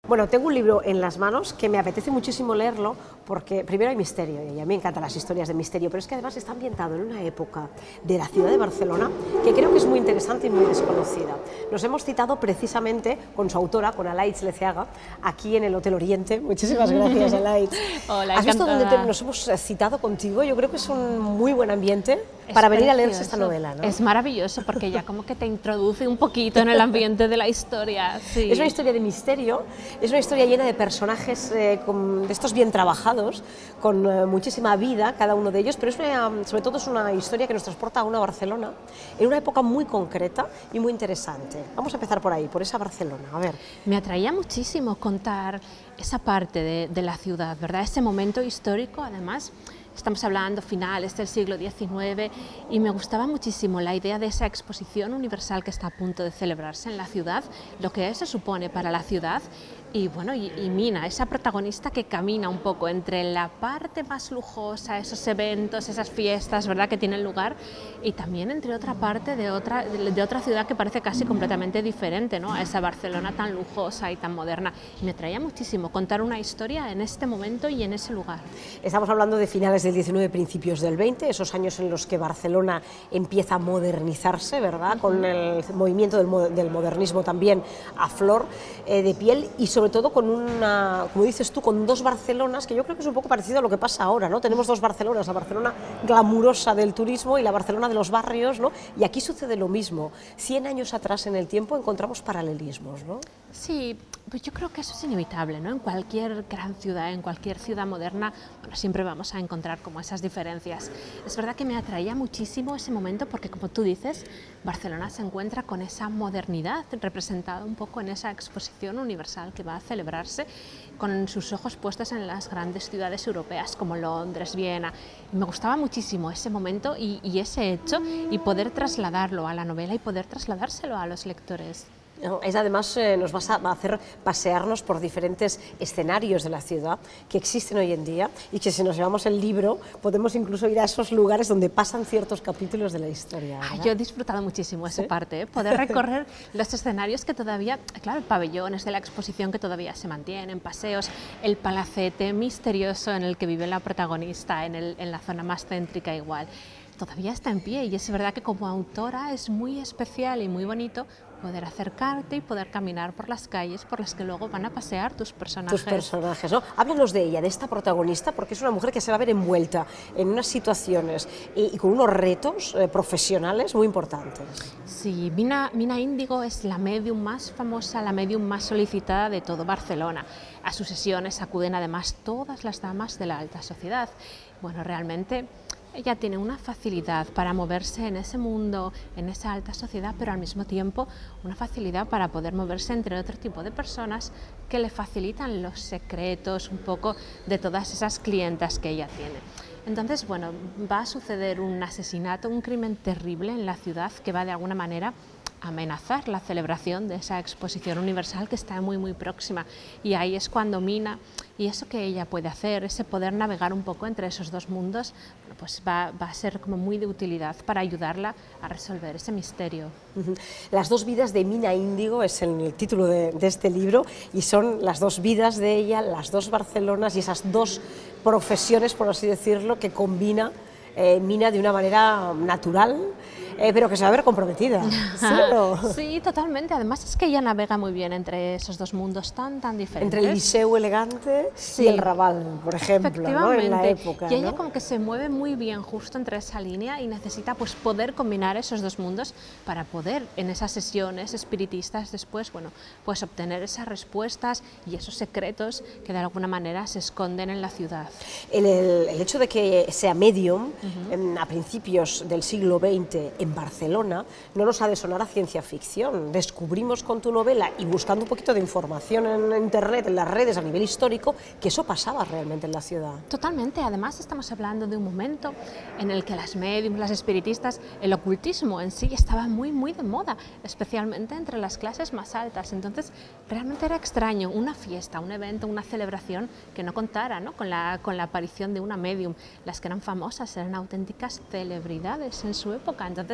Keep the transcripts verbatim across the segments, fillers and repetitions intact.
Bueno, tengo un libro en las manos que me apetece muchísimo leerlo porque primero hay misterio y a mí me encantan las historias de misterio, pero es que además está ambientado en una época de la ciudad de Barcelona que creo que es muy interesante y muy desconocida. Nos hemos citado precisamente con su autora, con Alaitz Leceaga, aquí en el Hotel Oriente. Muchísimas gracias, Alaitz. Hola, ¿Has visto encantada. dónde te- nos hemos citado contigo? Yo creo que es un muy buen ambiente Es para venir a leerse precioso. esta novela, ¿no? Es maravilloso porque ya como que te introduce un poquito en el ambiente de la historia. Sí. Es una historia de misterio, es una historia llena de personajes eh, con, de estos bien trabajados, con eh, muchísima vida cada uno de ellos, pero es una, sobre todo es una historia que nos transporta a una Barcelona en una época muy concreta y muy interesante. Vamos a empezar por ahí, por esa Barcelona. A ver. Me atraía muchísimo contar esa parte de, de la ciudad, ¿verdad? Ese momento histórico, además. Estamos hablando finales del siglo diecinueve y me gustaba muchísimo la idea de esa exposición universal que está a punto de celebrarse en la ciudad, lo que eso supone para la ciudad y, bueno, y, y Mina, esa protagonista que camina un poco entre la parte más lujosa, esos eventos, esas fiestas, ¿verdad?, que tienen lugar y también entre otra parte de otra, de, de otra ciudad que parece casi completamente diferente, ¿no?, a esa Barcelona tan lujosa y tan moderna. Y me atraía muchísimo contar una historia en este momento y en ese lugar. Estamos hablando de finales del diecinueve, principios del veinte, esos años en los que Barcelona empieza a modernizarse, ¿verdad?, con el movimiento del, mo del modernismo también a flor eh, de piel y sobre todo con una, como dices tú, con dos Barcelonas, que yo creo que es un poco parecido a lo que pasa ahora, ¿no? Tenemos dos Barcelonas, la Barcelona glamurosa del turismo y la Barcelona de los barrios, ¿no? Y aquí sucede lo mismo. Cien años atrás en el tiempo encontramos paralelismos, ¿no? Sí, pues yo creo que eso es inevitable, ¿no? En cualquier gran ciudad, en cualquier ciudad moderna, bueno, siempre vamos a encontrar como esas diferencias. Es verdad que me atraía muchísimo ese momento porque, como tú dices, Barcelona se encuentra con esa modernidad representada un poco en esa exposición universal que va a celebrarse con sus ojos puestos en las grandes ciudades europeas como Londres, Viena. Y me gustaba muchísimo ese momento y, y ese hecho y poder trasladarlo a la novela y poder trasladárselo a los lectores. Es además eh, nos va a hacer pasearnos por diferentes escenarios de la ciudad que existen hoy en día y que si nos llevamos el libro podemos incluso ir a esos lugares donde pasan ciertos capítulos de la historia. Ay, yo he disfrutado muchísimo esa ¿Sí? parte, ¿eh? Poder recorrer los escenarios que todavía, claro, pabellones de la exposición que todavía se mantienen, paseos, el palacete misterioso en el que vive la protagonista, en, el, en la zona más céntrica igual. Todavía está en pie y es verdad que como autora es muy especial y muy bonito poder acercarte y poder caminar por las calles por las que luego van a pasear tus personajes. Tus personajes, ¿no? Háblanos de ella, de esta protagonista, porque es una mujer que se va a ver envuelta en unas situaciones y, y con unos retos eh, profesionales muy importantes. Sí, Mina, Mina Índigo es la medium más famosa, la medium más solicitada de todo Barcelona. A sus sesiones acuden además todas las damas de la alta sociedad. Bueno, realmente ella tiene una facilidad para moverse en ese mundo, en esa alta sociedad, pero al mismo tiempo una facilidad para poder moverse entre otro tipo de personas que le facilitan los secretos un poco de todas esas clientas que ella tiene. Entonces, bueno, va a suceder un asesinato, un crimen terrible en la ciudad que va de alguna manera a amenazar la celebración de esa exposición universal que está muy muy próxima y ahí es cuando Mina y eso que ella puede hacer, ese poder navegar un poco entre esos dos mundos, pues va, va a ser como muy de utilidad para ayudarla a resolver ese misterio. Las dos vidas de Mina Índigo es el título de, de este libro y son las dos vidas de ella, las dos Barcelonas y esas dos profesiones, por así decirlo, que combina eh, Mina de una manera natural, Eh, pero que se va a ver comprometida. ¿Sí, no? Sí, totalmente. Además es que ella navega muy bien entre esos dos mundos tan, tan diferentes. Entre el Liceu elegante sí. y el Raval, por ejemplo, ¿no? En la época. Y ella ¿no? como que se mueve muy bien justo entre esa línea y necesita pues poder combinar esos dos mundos para poder en esas sesiones espiritistas después, bueno, pues obtener esas respuestas y esos secretos que de alguna manera se esconden en la ciudad. El, el, el hecho de que sea medium uh-huh. en, a principios del siglo veinte en Barcelona no nos ha de sonar a ciencia ficción. Descubrimos con tu novela y buscando un poquito de información en internet, en las redes a nivel histórico, que eso pasaba realmente en la ciudad. Totalmente, además estamos hablando de un momento en el que las médiums, las espiritistas, el ocultismo en sí estaba muy muy de moda, especialmente entre las clases más altas. Entonces realmente era extraño una fiesta, un evento, una celebración que no contara, ¿no? con, la, con la aparición de una médium. Las que eran famosas eran auténticas celebridades en su época. Entonces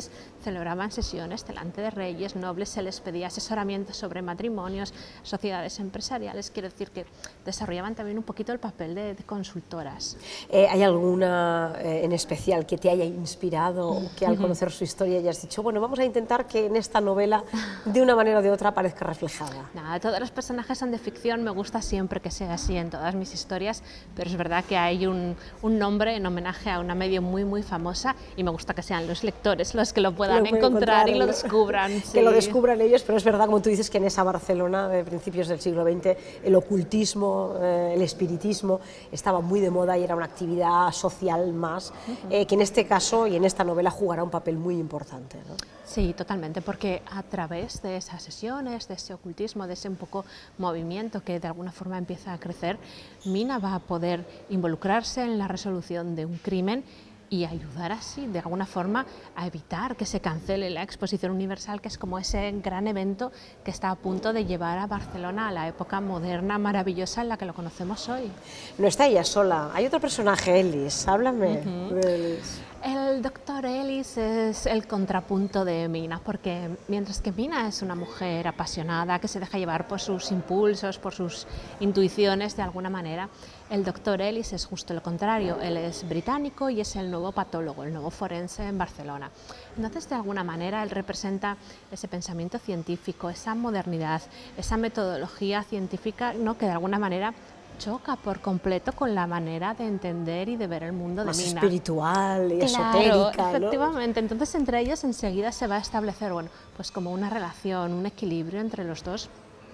ellos celebraban sesiones delante de reyes, nobles, se les pedía asesoramiento sobre matrimonios, sociedades empresariales, quiero decir que desarrollaban también un poquito el papel de, de consultoras. Eh, ¿Hay alguna eh, en especial que te haya inspirado o que al conocer su historia hayas dicho, bueno, vamos a intentar que en esta novela de una manera o de otra aparezca reflejada? Nada, todos los personajes son de ficción, me gusta siempre que sea así en todas mis historias, pero es verdad que hay un, un nombre en homenaje a una medio muy muy famosa y me gusta que sean los lectores los que lo puedan lo encontrar y lo descubran. Que sí. lo descubran ellos, pero es verdad, como tú dices, que en esa Barcelona de principios del siglo veinte el ocultismo, eh, el espiritismo estaba muy de moda y era una actividad social más, uh-huh. eh, que en este caso y en esta novela jugará un papel muy importante, ¿no? Sí, totalmente, porque a través de esas sesiones, de ese ocultismo, de ese un poco movimiento que de alguna forma empieza a crecer, Mina va a poder involucrarse en la resolución de un crimen y ayudar así, de alguna forma, a evitar que se cancele la Exposición Universal, que es como ese gran evento que está a punto de llevar a Barcelona a la época moderna, maravillosa en la que lo conocemos hoy. No está ella sola, hay otro personaje, Ellis, háblame uh-huh. de Ellis. El doctor Ellis es el contrapunto de Mina, porque mientras que Mina es una mujer apasionada, que se deja llevar por sus impulsos, por sus intuiciones de alguna manera, el doctor Ellis es justo lo contrario, él es británico y es el nuevo patólogo, el nuevo forense en Barcelona. Entonces, de alguna manera, él representa ese pensamiento científico, esa modernidad, esa metodología científica, ¿no?, que de alguna manera choca por completo con la manera de entender y de ver el mundo más de Mina. Espiritual y claro, esotérica, efectivamente. ¿no? Entonces, entre ellos enseguida se va a establecer, bueno, pues como una relación, un equilibrio entre los dos,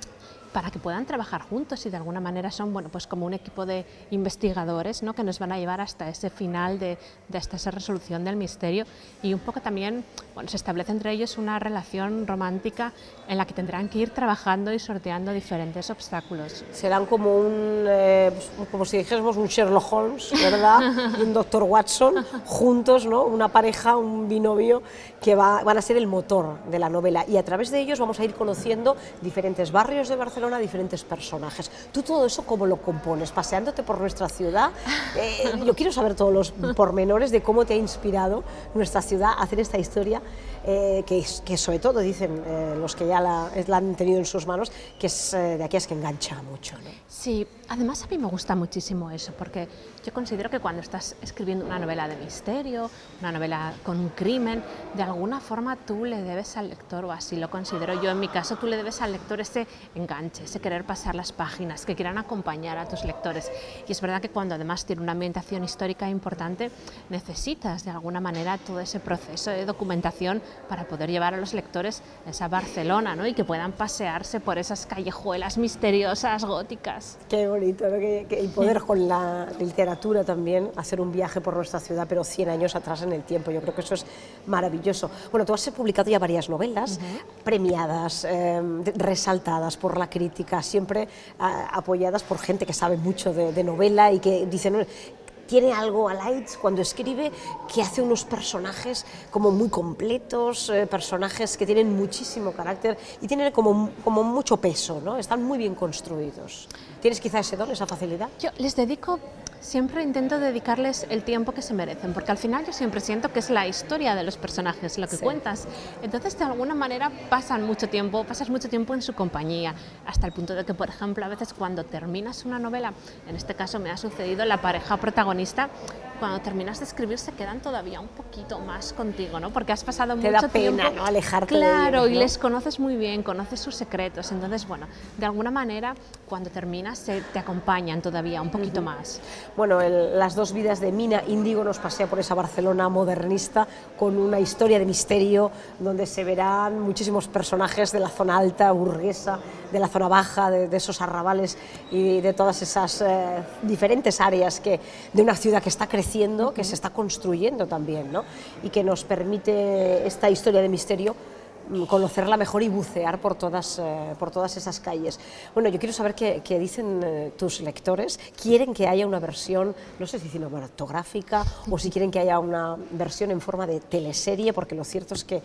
para que puedan trabajar juntos y de alguna manera son, bueno, pues como un equipo de investigadores, ¿no?, que nos van a llevar hasta ese final de, de hasta esa resolución del misterio, y un poco también, bueno, se establece entre ellos una relación romántica en la que tendrán que ir trabajando y sorteando diferentes obstáculos. Serán como un, eh, como si dijésemos un Sherlock Holmes, ¿verdad? Y un doctor Watson, juntos, ¿no?, una pareja, un binomio que va, van a ser el motor de la novela, y a través de ellos vamos a ir conociendo diferentes barrios de Barcelona, a diferentes personajes. ¿Tú todo eso cómo lo compones? Paseándote por nuestra ciudad. Eh, yo quiero saber todos los pormenores de cómo te ha inspirado nuestra ciudad a hacer esta historia, eh, que, que sobre todo dicen eh, los que ya la, la han tenido en sus manos, que es eh, de aquellas que engancha mucho, ¿no? Sí, además a mí me gusta muchísimo eso, porque yo considero que cuando estás escribiendo una novela de misterio, una novela con un crimen, de alguna forma tú le debes al lector, o así lo considero yo en mi caso, tú le debes al lector ese enganche, ese querer pasar las páginas, que quieran acompañar a tus lectores. Y es verdad que cuando además tiene una ambientación histórica importante, necesitas de alguna manera todo ese proceso de documentación para poder llevar a los lectores a esa Barcelona, ¿no?, y que puedan pasearse por esas callejuelas misteriosas, góticas. Qué bonito, ¿no?, que, que, y poder con la literatura también hacer un viaje por nuestra ciudad, pero cien años atrás en el tiempo. Yo creo que eso es maravilloso. Bueno, tú has publicado ya varias novelas, uh-huh. premiadas, eh, resaltadas por la crítica, siempre eh, apoyadas por gente que sabe mucho de, de novela y que dicen... Tiene algo a Lights cuando escribe que hace unos personajes como muy completos, eh, personajes que tienen muchísimo carácter y tienen como, como mucho peso, ¿no? Están muy bien construidos. ¿Tienes quizá ese don, esa facilidad? Yo les dedico, siempre intento dedicarles el tiempo que se merecen, porque al final yo siempre siento que es la historia de los personajes lo que sí. cuentas. Entonces, de alguna manera pasan mucho tiempo, pasas mucho tiempo en su compañía, hasta el punto de que, por ejemplo, a veces cuando terminas una novela, en este caso me ha sucedido, la pareja protagonista, cuando terminas de escribir se quedan todavía un poquito más contigo, ¿no? Porque has pasado Te mucho da pena, tiempo, ¿no?, alejarte claro, de ellos, ¿no? Y les conoces muy bien, conoces sus secretos, entonces, bueno, de alguna manera, cuando terminas, se te acompañan todavía un poquito uh-huh. más. Bueno, el, las dos vidas de Mina Índigo nos pasea por esa Barcelona modernista con una historia de misterio donde se verán muchísimos personajes de la zona alta, burguesa, de la zona baja, de, de esos arrabales y de todas esas eh, diferentes áreas que, de una ciudad que está creciendo, uh-huh. que se está construyendo también, ¿no?, y que nos permite esta historia de misterio conocerla mejor y bucear por todas, eh, por todas esas calles. Bueno, yo quiero saber qué, qué dicen eh, tus lectores. ¿Quieren que haya una versión, no sé si cinematográfica, o si quieren que haya una versión en forma de teleserie? Porque lo cierto es que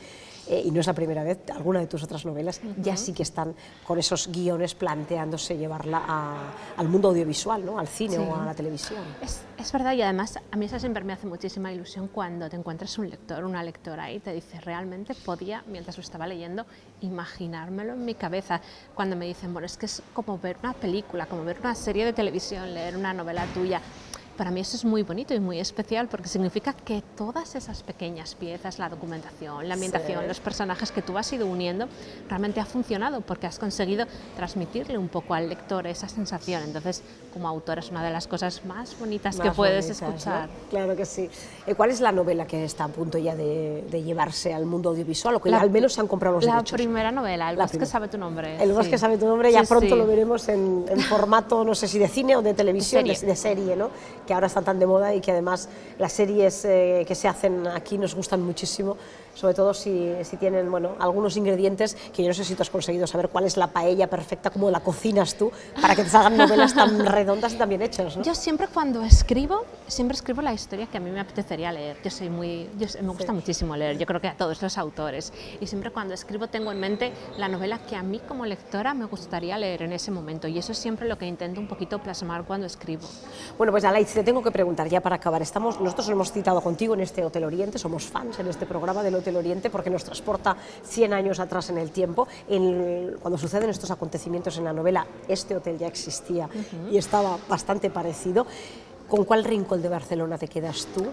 eh, y no es la primera vez, alguna de tus otras novelas uh-huh. ya sí que están con esos guiones planteándose llevarla a, al mundo audiovisual, ¿no? Al cine sí. o a la televisión. Es, es verdad, y además a mí eso siempre me hace muchísima ilusión cuando te encuentras un lector, una lectora y te dice, realmente podía, mientras lo estaba leyendo, imaginármelo en mi cabeza. Cuando me dicen, bueno, es que es como ver una película, como ver una serie de televisión, leer una novela tuya. Para mí eso es muy bonito y muy especial porque significa que todas esas pequeñas piezas, la documentación, la ambientación, sí. los personajes que tú has ido uniendo, realmente ha funcionado porque has conseguido transmitirle un poco al lector esa sensación. Entonces, como autor es una de las cosas más bonitas más que puedes bonitas, escuchar. ¿no? Claro que sí. ¿Cuál es la novela que está a punto ya de, de llevarse al mundo audiovisual o que la, al menos se han comprado los la derechos? La primera novela, El la bosque prim sabe tu nombre. El sí. bosque sabe tu nombre, ya sí, pronto sí. lo veremos en, en formato, no sé si de cine o de televisión, de serie, de, de serie ¿no? Que ahora están tan de moda y que además las series eh, que se hacen aquí nos gustan muchísimo, sobre todo si, si tienen bueno, algunos ingredientes que yo no sé si tú has conseguido saber cuál es la paella perfecta, cómo la cocinas tú, para que te salgan novelas tan redondas y tan bien hechas, ¿no? Yo siempre cuando escribo, siempre escribo la historia que a mí me apetecería leer. Yo soy muy, yo, me gusta sí. muchísimo leer, yo creo que a todos los autores, y siempre cuando escribo tengo en mente la novela que a mí como lectora me gustaría leer en ese momento, y eso es siempre lo que intento un poquito plasmar cuando escribo. Bueno, pues Alaitz, te tengo que preguntar ya para acabar. Estamos, nosotros hemos citado contigo en este Hotel Oriente, somos fans en este programa del Hotel Oriente porque nos transporta cien años atrás en el tiempo. En, cuando suceden estos acontecimientos en la novela, este hotel ya existía uh-huh. y estaba bastante parecido. ¿Con cuál rincón de Barcelona te quedas tú?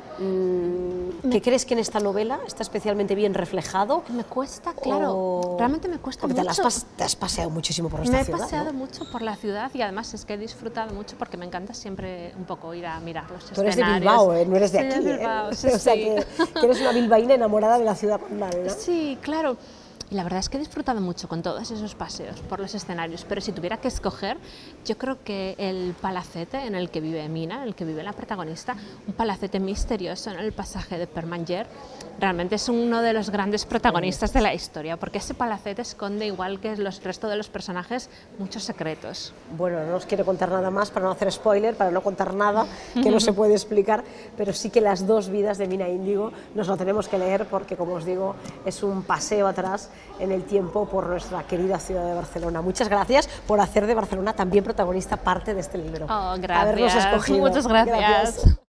¿Qué me... crees que en esta novela está especialmente bien reflejado? Me cuesta, claro, o... realmente me cuesta porque mucho. Te, has, te has paseado muchísimo por esta me ciudad. Me he paseado ¿no? mucho por la ciudad y además es que he disfrutado mucho porque me encanta siempre un poco ir a mirar los Tú eres escenarios. de Bilbao, ¿eh? No eres de sí, aquí, de Bilbao, ¿eh? sí, o sea sí. que, que eres una bilbaína enamorada de la ciudad condal, ¿no? Sí, claro. Y la verdad es que he disfrutado mucho con todos esos paseos por los escenarios, pero si tuviera que escoger, yo creo que el palacete en el que vive Mina, en el que vive la protagonista, un palacete misterioso en el pasaje de Permanyer, realmente es uno de los grandes protagonistas de la historia, porque ese palacete esconde, igual que los restos de los personajes, muchos secretos. Bueno, no os quiero contar nada más para no hacer spoiler, para no contar nada que no se puede explicar, pero sí que las dos vidas de Mina Índigo nos lo tenemos que leer porque, como os digo, es un paseo atrás en el tiempo por nuestra querida ciudad de Barcelona. Muchas gracias por hacer de Barcelona también protagonista parte de este libro. Oh, gracias. Habernos escogido. Muchas gracias. gracias.